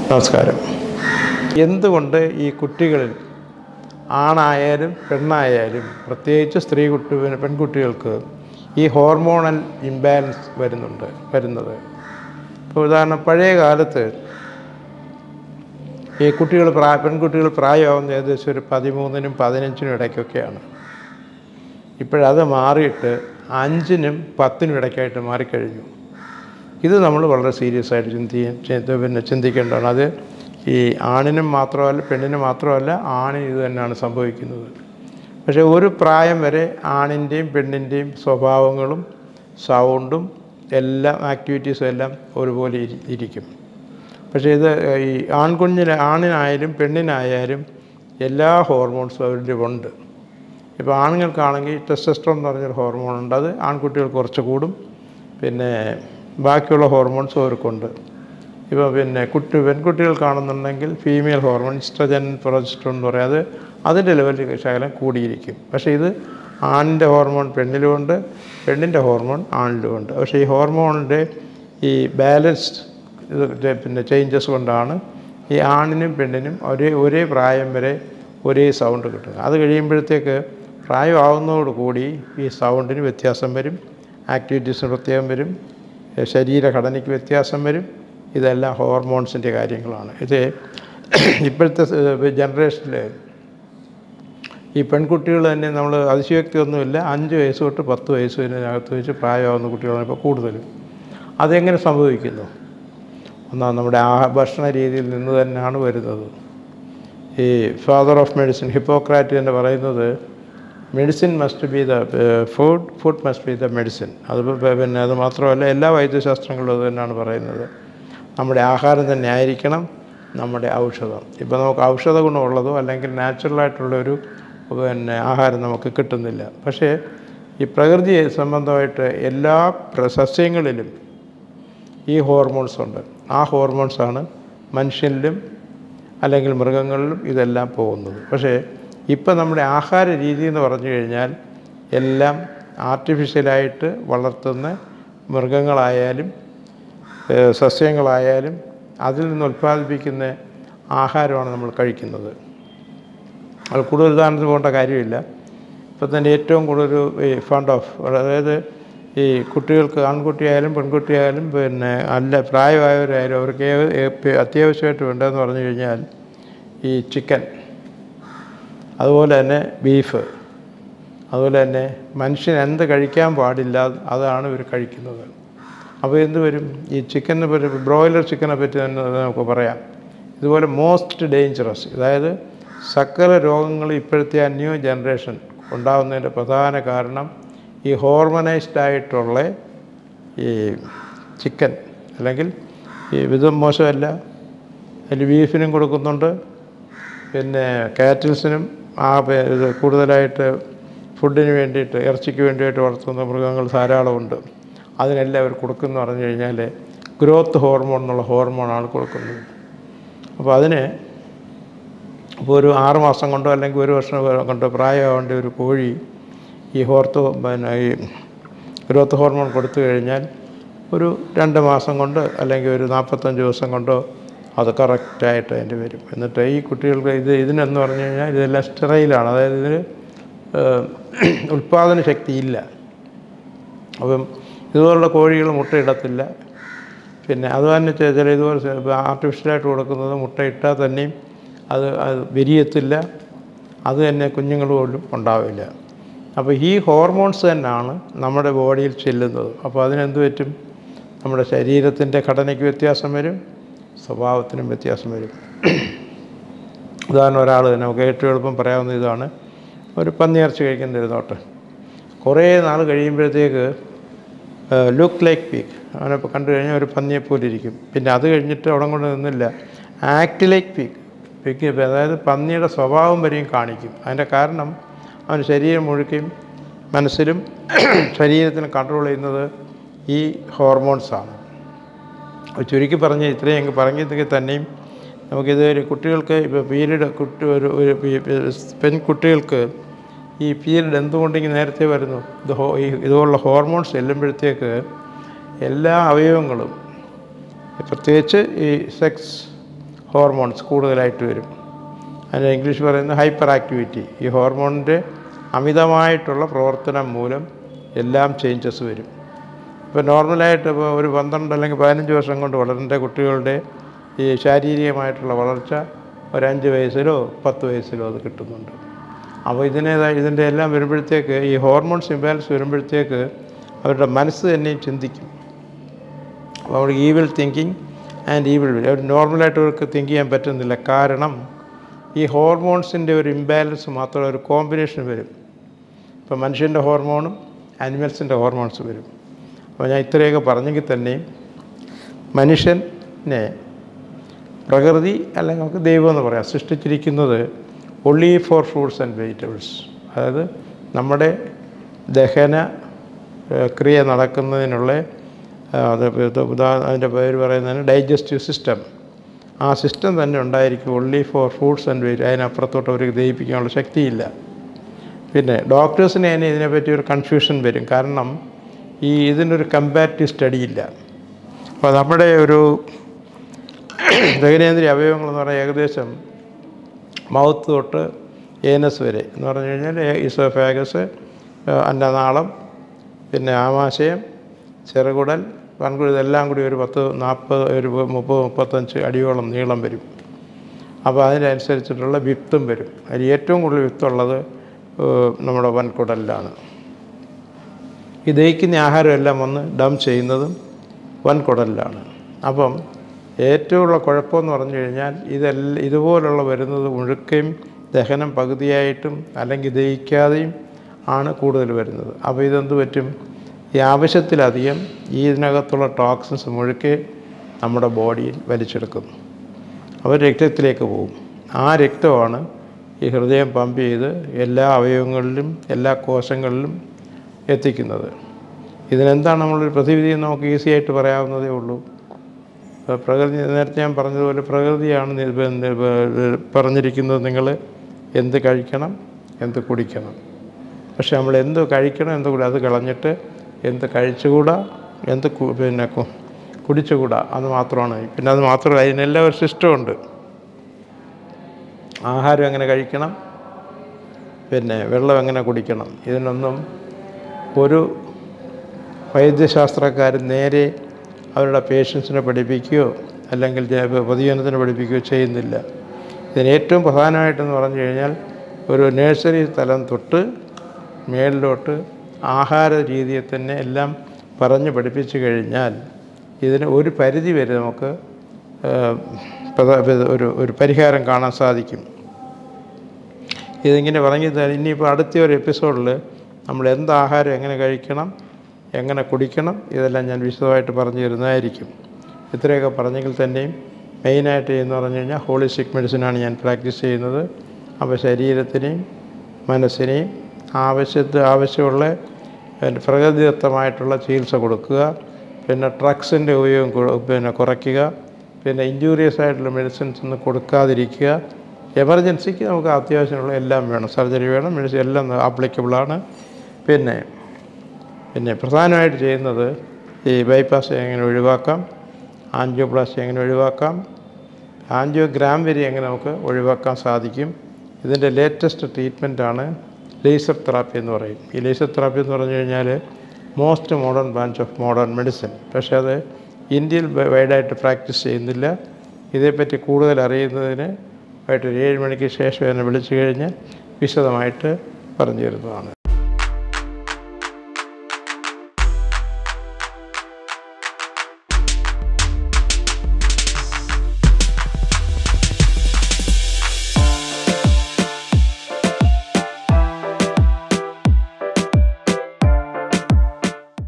നമസ്കാരം. എന്തുകൊണ്ട് ഈ കുട്ടികളിൽ ആണായാലും പെണ്ണായാലും പ്രത്യേകിച്ച് പെൺകുട്ടികൾക്ക് ഈ ഹോർമോണൽ ഇംബാലൻസ് വരുന്നത്? ഇപ്പോൾ ഉദാഹരണം, പഴയ കാലത്ത് ഈ പെൺകുട്ടികൾ പ്രായമാകുന്ന ഏകദേശം ഒരു 13-നും 15-നും ഇടയ്ക്കൊക്കെയാണ്. ഇപ്പോഴത് മാറിയിട്ട് 5-നും 10-നും ഇടയ്ക്കായിട്ട് മാറിക്കഴിഞ്ഞു. ഇത് നമ്മൾ വളരെ സീരിയസ് ആയിട്ട് ചിന്തിക്കേണ്ടതാണ്. അത് ഈ ആണിനും മാത്രമല്ല പെണ്ണിനും മാത്രമല്ല, ആണിന് ഇത് തന്നെയാണ് സംഭവിക്കുന്നത്. പക്ഷേ ഒരു പ്രായം വരെ ആണിൻ്റെയും പെണ്ണിൻ്റെയും സ്വഭാവങ്ങളും സൗണ്ടും എല്ലാം ആക്ടിവിറ്റീസും എല്ലാം ഒരുപോലെ ഇരിക്കും. പക്ഷേ ഇത് ഈ ആണിനായാലും പെണ്ണിനായാലും എല്ലാ ഹോർമോൺസും അവരുടെ ഉണ്ട്. ഇപ്പോൾ ആണുങ്ങൾക്കാണെങ്കിൽ ടെസ്റ്റോസ്റ്ററോൺ എന്ന് പറഞ്ഞൊരു ഹോർമോണുണ്ട്. അത് ആൺകുട്ടികൾക്ക് കുറച്ച് കൂടും. പിന്നെ ബാക്കിയുള്ള ഹോർമോൺസ് അവർക്കുണ്ട്. ഇപ്പോൾ പെൺകുട്ടികൾക്കാണെന്നുണ്ടെങ്കിൽ ഫീമെയിൽ ഹോർമോൺ ഈസ്ട്രജൻ, പ്രൊജസ്റ്ററോൺ എന്ന് പറയും. അതിൻ്റെ ലെവലിൽ ശകലം കൂടിയിരിക്കും. പക്ഷേ ഇത് ആണിൻ്റെ ഹോർമോൺ പെണ്ണിലുമുണ്ട്, പെണ്ണിൻ്റെ ഹോർമോൺ ആണിലുമുണ്ട്. പക്ഷേ ഈ ഹോർമോണിൻ്റെ ഈ ബാലൻസ്ഡ് ചേഞ്ചസ് കൊണ്ടാണ് ഈ ആണിനും പെണ്ണിനും ഒരേ പ്രായം വരെ ഒരേ സൗണ്ട് കിട്ടുന്നത്. അത് കഴിയുമ്പോഴത്തേക്ക് പ്രായമാവുന്നതോടുകൂടി ഈ സൗണ്ടിന് വ്യത്യാസം വരും, ആക്ടിവിറ്റീസിന് പ്രത്യേകം വരും, ശരീരഘടനയ്ക്ക് വ്യത്യാസം വരും. ഇതെല്ലാം ഹോർമോൺസിൻ്റെ കാര്യങ്ങളാണ്. ഇത് ഇപ്പോഴത്തെ ജനറേഷനിൽ ഈ പെൺകുട്ടികൾ തന്നെ നമ്മൾ അതിശയോക്തിയൊന്നുമില്ല, 5 വയസ്സ് തൊട്ട് 10 വയസ്സിനകത്ത് വെച്ച് പ്രായമാകുന്ന കുട്ടികളാണ് ഇപ്പോൾ കൂടുതലും. അതെങ്ങനെ സംഭവിക്കുന്നു? ഒന്നാം, നമ്മുടെ ഭക്ഷണ രീതിയിൽ നിന്ന് തന്നെയാണ് വരുന്നത്. ഈ ഫാദർ ഓഫ് മെഡിസിൻ ഹിപ്പോക്രാറ്റ് തന്നെ പറയുന്നത്, medicine must be the food must be the medicine. അത് മാത്രമല്ല, എല്ലാ വൈദ്യശാസ്ത്രങ്ങളും അത് തന്നെയാണ് പറയുന്നത്. നമ്മുടെ ആഹാരം തന്നെ ആയിരിക്കണം നമ്മുടെ ഔഷധം. ഇപ്പോൾ നമുക്ക് ഔഷധ ഗുണമുള്ളതോ അല്ലെങ്കിൽ നാച്ചുറലായിട്ടുള്ളൊരു ആഹാരം നമുക്ക് കിട്ടുന്നില്ല. പക്ഷേ ഈ പ്രകൃതി സംബന്ധമായിട്ട് എല്ലാ സസ്യങ്ങളിലും ഈ ഹോർമോൺസ് ഉണ്ട്. ആ ഹോർമോൺസാണ് മനുഷ്യനിലും അല്ലെങ്കിൽ മൃഗങ്ങളിലും ഇതെല്ലാം പോകുന്നത്. പക്ഷേ ഇപ്പം നമ്മുടെ ആഹാര രീതി എന്ന് പറഞ്ഞു കഴിഞ്ഞാൽ എല്ലാം ആർട്ടിഫിഷ്യലായിട്ട് വളർത്തുന്ന മൃഗങ്ങളായാലും സസ്യങ്ങളായാലും അതിൽ നിന്ന് ഉൽപ്പാദിപ്പിക്കുന്ന ആഹാരമാണ് നമ്മൾ കഴിക്കുന്നത്. അത് കൂടുതൽ ഉദാഹരണത്തിന് പോകേണ്ട കാര്യമില്ല. ഇപ്പം തന്നെ ഏറ്റവും കൂടുതൽ അതായത് ഈ കുട്ടികൾക്ക്, ആൺകുട്ടിയായാലും പെൺകുട്ടിയായാലും പ്രായമായവരായാലും അവർക്ക് അത്യാവശ്യമായിട്ട് വേണ്ടതെന്ന് പറഞ്ഞു കഴിഞ്ഞാൽ ഈ ചിക്കൻ, അതുപോലെ തന്നെ ബീഫ്, അതുപോലെ തന്നെ മനുഷ്യൻ എന്ത് കഴിക്കാൻ പാടില്ല അതാണ് ഇവർ കഴിക്കുന്നത്. അപ്പോൾ എന്ത് വരും? ഈ ചിക്കനെ പറ്റി, ബ്രോയിലർ ചിക്കനെ പറ്റി തന്നെ നമുക്ക് പറയാം. ഇതുപോലെ മോസ്റ്റ് ഡേഞ്ചറസ്, അതായത് സകല രോഗങ്ങൾ ഇപ്പോഴത്തെ ന്യൂ ജനറേഷൻ ഉണ്ടാകുന്നതിൻ്റെ പ്രധാന കാരണം ഈ ഹോർമോണൈസ്ഡ് ആയിട്ടുള്ള ഈ ചിക്കൻ, അല്ലെങ്കിൽ ഈ വിധം മോശമല്ല, അതിൽ ബീഫിനും കൊടുക്കുന്നുണ്ട്, പിന്നെ കാറ്റിൽസിനും ഇത് കൂടുതലായിട്ട് ഫുഡിന് വേണ്ടിയിട്ട്, ഇറച്ചിക്ക് വേണ്ടിയിട്ട് വളർത്തുന്ന മൃഗങ്ങൾ ധാരാളമുണ്ട്. അതിനെല്ലാം അവർ കൊടുക്കുമെന്ന് പറഞ്ഞു കഴിഞ്ഞാൽ ഗ്രോത്ത് ഹോർമോൺ എന്നുള്ള ഹോർമോണാണ് കൊടുക്കുന്നത്. അപ്പോൾ അതിന് ഇപ്പോൾ ഒരു 6 മാസം കൊണ്ടോ അല്ലെങ്കിൽ 1 വർഷം കൊണ്ടോ പ്രായമാവേണ്ട ഒരു കോഴി ഈ ഗ്രോത്ത് ഹോർമോൺ കൊടുത്തു കഴിഞ്ഞാൽ ഒരു 2 മാസം കൊണ്ട് അല്ലെങ്കിൽ ഒരു 45 ദിവസം കൊണ്ടോ അത് കറക്റ്റായിട്ട് അതിൻ്റെ വരും. എന്നിട്ട് ഈ കുട്ടികൾക്ക് ഇതിനെന്ന് പറഞ്ഞു കഴിഞ്ഞാൽ ഇതെല്ലാം സ്റ്റെറൈലാണ്, അതായത് ഇതിന് ഉൽപ്പാദന ശക്തിയില്ല. അപ്പം ഇതുപോലുള്ള കോഴികൾ മുട്ടയിടത്തില്ല. പിന്നെ അത് തന്നെ ഇതുപോലെ ആർട്ടിഫിഷ്യലായിട്ട് കൊടുക്കുന്നത് മുട്ടയിട്ടാൽ തന്നെയും അത് വിരിയത്തില്ല, അത് തന്നെ കുഞ്ഞുങ്ങൾ പോലും ഉണ്ടാവില്ല. അപ്പോൾ ഈ ഹോർമോൺസ് തന്നെയാണ് നമ്മുടെ ബോഡിയിൽ ചെല്ലുന്നത്. അപ്പോൾ അതിനെന്ത് പറ്റും? നമ്മുടെ ശരീരത്തിൻ്റെ ഘടനയ്ക്ക് വ്യത്യാസം വരും, സ്വഭാവത്തിനും വ്യത്യാസം വരും. ഉദാഹരണം, ഒരാൾ നമുക്ക് ഏറ്റവും എളുപ്പം പറയാവുന്ന ഇതാണ്, ഒരു പന്നിയിറച്ചി കഴിക്കുന്നിരുന്നോട്ടെ, കുറേ നാൾ കഴിയുമ്പോഴത്തേക്ക് ലുക്ക് ലൈക്ക് പിഗ്, അവനിപ്പോൾ കണ്ടു കഴിഞ്ഞാൽ ഒരു പന്നിയെപ്പോലെ ഇരിക്കും. പിന്നെ അത് കഴിഞ്ഞിട്ട് അവിടെ കൊണ്ട് നിന്നില്ല, ആക്ട് ലൈക്ക് പിഗ്, അതായത് പന്നിയുടെ സ്വഭാവം വരെയും കാണിക്കും. അതിൻ്റെ കാരണം അവൻ ശരീരം മുഴുക്കയും മനസ്സിലും ശരീരത്തിനും കൺട്രോൾ ചെയ്യുന്നത് ഈ ഹോർമോൺസാണ്. ചുരുക്കി പറഞ്ഞ് ഇത്രയും പറഞ്ഞെങ്കിൽ തന്നെയും നമുക്കിത് കുട്ടികൾക്ക് ഇപ്പോൾ പെൺകുട്ടികൾക്ക് ഈ പീരീഡ് എന്തുകൊണ്ടെങ്കിൽ നേരത്തെ വരുന്നു? ഇതുപോലുള്ള ഹോർമോൺസ് ചെല്ലുമ്പോഴത്തേക്ക് എല്ലാ അവയവങ്ങളും, പ്രത്യേകിച്ച് ഈ സെക്സ് ഹോർമോൺസ് കൂടുതലായിട്ട് വരും. അതിന് ഇംഗ്ലീഷ് പറയുന്നത് ഹൈപ്പർ ആക്ടിവിറ്റി. ഈ ഹോർമോണിൻ്റെ അമിതമായിട്ടുള്ള പ്രവർത്തനം മൂലം എല്ലാം ചേഞ്ചസ് വരും. ഇപ്പോൾ നോർമലായിട്ട് ഇപ്പോൾ ഒരു 12 അല്ലെങ്കിൽ 15 വർഷം കൊണ്ട് വളരേണ്ട കുട്ടികളുടെ ഈ ശാരീരികമായിട്ടുള്ള വളർച്ച ഒരു 5 വയസ്സിലോ 10 വയസ്സിലോ അത് കിട്ടുന്നുണ്ട്. അപ്പോൾ ഇതിൻ്റെ എല്ലാം വരുമ്പോഴത്തേക്ക് ഈ ഹോർമോൺസ് ഇംബാലൻസ് വരുമ്പോഴത്തേക്ക് അവരുടെ മനസ്സ് തന്നെയും ചിന്തിക്കും. അപ്പോൾ അവർ evil thinking and evil will, അവർ നോർമലായിട്ട് അവർക്ക് തിങ്ക് ചെയ്യാൻ പറ്റുന്നില്ല. കാരണം ഈ ഹോർമോൺസിൻ്റെ ഒരു ഇംബാലൻസ് മാത്രമല്ല, ഒരു കോമ്പിനേഷൻ വരും. ഇപ്പോൾ മനുഷ്യൻ്റെ ഹോർമോണും ആനിമൽസിൻ്റെ ഹോർമോൺസ് വരും. അപ്പോൾ ഞാൻ ഇത്രയൊക്കെ പറഞ്ഞെങ്കിൽ തന്നെയും മനുഷ്യനെ പ്രകൃതി അല്ലെങ്കിൽ നമുക്ക് ദൈവം എന്ന് പറയാം സൃഷ്ടിച്ചിരിക്കുന്നത് only for fruits and vegetables. അതായത് നമ്മുടെ ദഹന ക്രിയ നടക്കുന്നതിനുള്ള അതിൻ്റെ പേര് പറയുന്നതിന് ഡൈജസ്റ്റീവ് സിസ്റ്റം. ആ സിസ്റ്റം തന്നെ ഉണ്ടായിരിക്കും only for fruits and vegetables. അതിനപ്പുറത്തോട്ട് അവർക്ക് ദഹിപ്പിക്കാനുള്ള ശക്തിയില്ല. പിന്നെ ഡോക്ടേഴ്സിന് തന്നെ ഇതിനെപ്പറ്റി ഒരു കൺഫ്യൂഷൻ വരും. കാരണം ഇതിനൊരു കമ്പാരിറ്റീവ് സ്റ്റഡി ഇല്ല. അപ്പോൾ നമ്മുടെ ഒരു ദഹനേന്ദ്രിയ അവയവങ്ങളെന്ന് പറഞ്ഞാൽ ഏകദേശം മൗത്ത് തൊട്ട് ഏനസ് വരെ എന്ന് പറഞ്ഞു കഴിഞ്ഞാൽ ഈസോഫാഗസ്, അന്നനാളം, പിന്നെ ആമാശയം, ചെറുകുടൽ, വൻകുടൽ, ഇതെല്ലാം കൂടി ഒരു 40, 30, 35 അടിയോളം നീളം വരും. അപ്പോൾ അതിനനുസരിച്ചിട്ടുള്ള വിത്തും വരും. അതിൽ ഏറ്റവും കൂടുതൽ വിത്തുള്ളത് നമ്മുടെ വൻകുടലിലാണ്. ഈ ദഹിക്കുന്ന ആഹാരമെല്ലാം വന്ന് ഡം ചെയ്യുന്നതും വൻകുടലിലാണ്. അപ്പം ഏറ്റവുമുള്ള കുഴപ്പമെന്ന് പറഞ്ഞു കഴിഞ്ഞാൽ ഇതുപോലുള്ള വരുന്നത് മുഴുക്കയും ദഹനം പകുതിയായിട്ടും അല്ലെങ്കിൽ ദഹിക്കാതെയും ആണ് കൂടുതൽ വരുന്നത്. അപ്പോൾ ഇതെന്ത് പറ്റും? ഈ ആവശ്യത്തിലധികം ഇതിനകത്തുള്ള ടോക്സിൻസ് മുഴുക്കെ നമ്മുടെ ബോഡിയിൽ വലിച്ചെടുക്കുന്നു. അവർ രക്തത്തിലേക്ക് പോകും. ആ രക്തമാണ് ഈ ഹൃദയം പമ്പ് ചെയ്ത് എല്ലാ അവയവങ്ങളിലും എല്ലാ കോശങ്ങളിലും എത്തിക്കുന്നത്. ഇതിനെന്താണ് നമ്മളൊരു പ്രതിവിധി നമുക്ക് ഈസി ആയിട്ട് പറയാവുന്നതേ ഉള്ളൂ. പ്രകൃതി, നേരത്തെ ഞാൻ പറഞ്ഞതുപോലെ പ്രകൃതിയാണ് പറഞ്ഞിരിക്കുന്നത് നിങ്ങൾ എന്ത് കഴിക്കണം, എന്ത് കുടിക്കണം. പക്ഷെ നമ്മൾ എന്ത് കഴിക്കണം, എന്ത് അത് കളഞ്ഞിട്ട് എന്ത് കഴിച്ചുകൂടാ, എന്ത് പിന്നെ കുടിച്ചുകൂടാ, അത് മാത്രമാണ്. പിന്നെ അത് മാത്രമല്ല, അതിനെല്ലാം ഒരു സിസ്റ്റമുണ്ട്. ആഹാരം എങ്ങനെ കഴിക്കണം, പിന്നെ വെള്ളം എങ്ങനെ കുടിക്കണം, ഇതിനൊന്നും ഒരു വൈദ്യശാസ്ത്രക്കാരൻ നേരെ അവരുടെ പേഷ്യൻസിനെ പഠിപ്പിക്കുകയോ അല്ലെങ്കിൽ പൊതുജനത്തിനെ പഠിപ്പിക്കുകയോ ചെയ്യുന്നില്ല. ഇതിന് ഏറ്റവും പ്രധാനമായിട്ടെന്ന് പറഞ്ഞു കഴിഞ്ഞാൽ ഒരു നഴ്സറി തലം തൊട്ട് മേളിലോട്ട് ആഹാര രീതിയെ തന്നെ എല്ലാം പറഞ്ഞ് പഠിപ്പിച്ചു കഴിഞ്ഞാൽ ഇതിന് ഒരു പരിധി വരെ നമുക്ക് ഒരു പരിഹാരം കാണാൻ സാധിക്കും. ഇതിങ്ങനെ പറഞ്ഞു ഇനിയിപ്പോൾ അടുത്ത ഒരു എപ്പിസോഡിൽ നമ്മൾ എന്ത് ആഹാരം എങ്ങനെ കഴിക്കണം, എങ്ങനെ കുടിക്കണം, ഇതെല്ലാം ഞാൻ വിശദമായിട്ട് പറഞ്ഞു തരുന്നതായിരിക്കും. ഇത്രയൊക്കെ പറഞ്ഞെങ്കിൽ തന്നെയും മെയിനായിട്ട് എന്ന് പറഞ്ഞു കഴിഞ്ഞാൽ ഹോളിസ്റ്റിക് മെഡിസിനാണ് ഞാൻ പ്രാക്ടീസ് ചെയ്യുന്നത്. അപ്പോൾ ശരീരത്തിനെയും മനസ്സിനെയും ആവശ്യമുള്ള പ്രകൃതിദത്തമായിട്ടുള്ള ചികിത്സ കൊടുക്കുക, പിന്നെ ഡ്രഗ്സിൻ്റെ ഉപയോഗം കുറയ്ക്കുക, പിന്നെ ഇഞ്ചൂറിയസ് ആയിട്ടുള്ള മെഡിസിൻസ് ഒന്നും കൊടുക്കാതിരിക്കുക. എമർജൻസിക്ക് നമുക്ക് അത്യാവശ്യമുള്ള എല്ലാം വേണം, സർജറി വേണം, മെഡിസിൻ എല്ലാം ആപ്ലിക്കബിളാണ്. പിന്നെ പ്രധാനമായിട്ട് ചെയ്യുന്നത് ഈ ബൈപ്പാസ് എങ്ങനെ ഒഴിവാക്കാം, ആൻജിയോപ്ലാസ്റ്റി എങ്ങനെ ഒഴിവാക്കാം, ആൻജിയോഗ്രാം വരെ എങ്ങനെ നമുക്ക് ഒഴിവാക്കാൻ സാധിക്കും. ഇതിൻ്റെ ലേറ്റസ്റ്റ് ട്രീറ്റ്മെൻറ്റാണ് ലേസർ തെറാപ്പി എന്ന് പറയും. ഈ ലേസർ തെറാപ്പി എന്ന് പറഞ്ഞു കഴിഞ്ഞാൽ most modern branch of modern medicine. പക്ഷേ അത് ഇന്ത്യയിൽ വൈഡായിട്ട് പ്രാക്ടീസ് ചെയ്യുന്നില്ല. ഇതേപ്പറ്റി കൂടുതൽ അറിയുന്നതിന് ആയിട്ട് 7 മണിക്ക് ശേഷം എന്നെ വിളിച്ചു കഴിഞ്ഞ് വിശദമായിട്ട് പറഞ്ഞു തരുന്നതാണ്.